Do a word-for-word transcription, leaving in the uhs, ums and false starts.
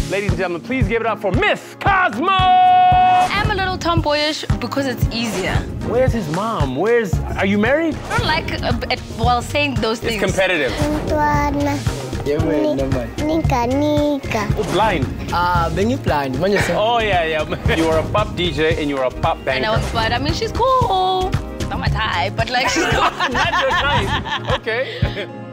Ladies and gentlemen, please give it up for Ms Cosmo! I'm a little tomboyish because it's easier. Where's his mom? Where's... Are you married? I don't like, uh, it, while saying those things. It's competitive. Nika, Nika. Oh, blind. Ah, ben you blind? Oh, yeah, yeah. You are a pop D J and you are a pop banker. I know, but I mean, she's cool. Not my type, but like, she's cool. Not your type. Okay.